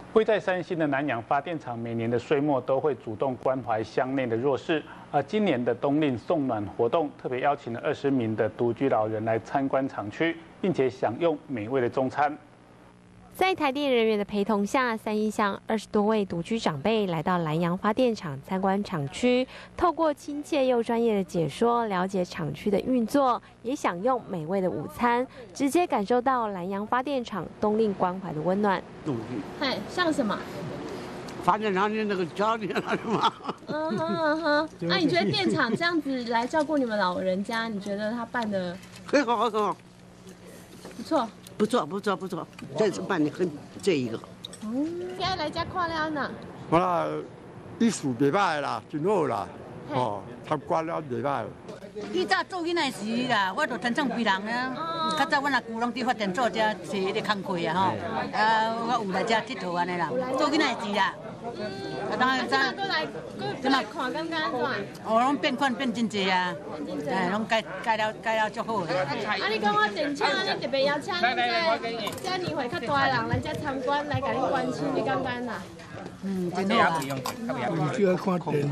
位在山西的南洋发电厂，每年的岁末都会主动关怀乡内的弱势。而今年的冬令送暖活动，特别邀请了20名的独居老人来参观厂区，并且享用美味的中餐。 在台电人员的陪同下，3义乡20多位独居长辈来到南洋发电厂参观厂区，透过亲切又专业的解说，了解厂区的运作，也享用美味的午餐，直接感受到南洋发电厂冬令关怀的温暖。 嘿，像什么？ 发电厂的那个教练了是吗？ 那你觉得电厂这样子来照顾你们老人家，你觉得他办的很好，很好， 不错。 不错，这次办的很这一个。 今日来遮看了呢。 我啦，意思袂歹啦，真好啦，哦，参观了袂歹。 以早做囡仔时啦，我就天窗逼人啊。较早阮阿舅拢伫发电所遮找迄个工课啊吼，我有来遮佚佗安尼啦，做囡仔时啦。当然， 再来看感觉安怎？ 哦，拢变款变真济啊，哎，拢改了足好的。 啊，你讲我电厂安尼特别邀请这年岁较大的人来遮参观，来甲你关心，你感觉呐？ 真好啊。 就要看电，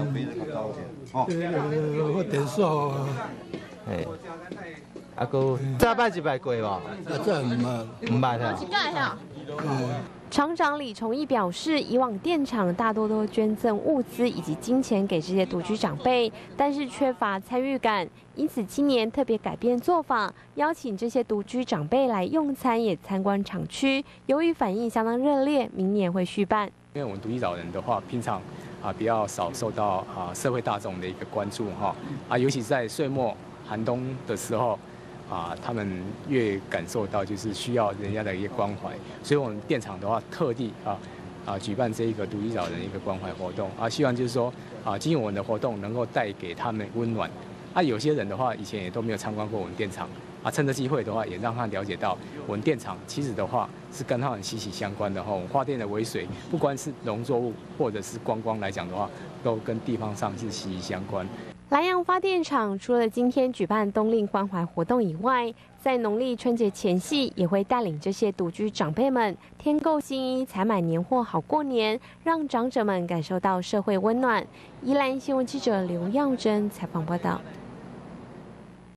我电视哦。 嘿，啊个再拜一拜过无？ 啊，这唔捌啊。 一届吼。 厂长李崇义表示，以往电厂大多都捐赠物资以及金钱给这些独居长辈，但是缺乏参与感，因此今年特别改变做法，邀请这些独居长辈来用餐，也参观厂区。由于反应相当热烈，明年会续办。 因为我们独居老人的话，平常比较少受到社会大众的一个关注尤其在岁末寒冬的时候。 他们越感受到就是需要人家的一个关怀，所以我们电厂的话特地举办这一个独居老人一个关怀活动希望就是说经由我们的活动能够带给他们温暖。有些人的话以前也都没有参观过我们电厂趁这机会的话也让他了解到我们电厂其实的话是跟他们息息相关的我们发电的尾水不管是农作物或者是观光来讲的话，都跟地方上是息息相关。 南洋发电厂除了今天举办冬令关怀活动以外，在农历春节前夕，也会带领这些独居长辈们添购新衣、采买年货，好过年，让长者们感受到社会温暖。宜兰新闻记者刘耀珍采访报道。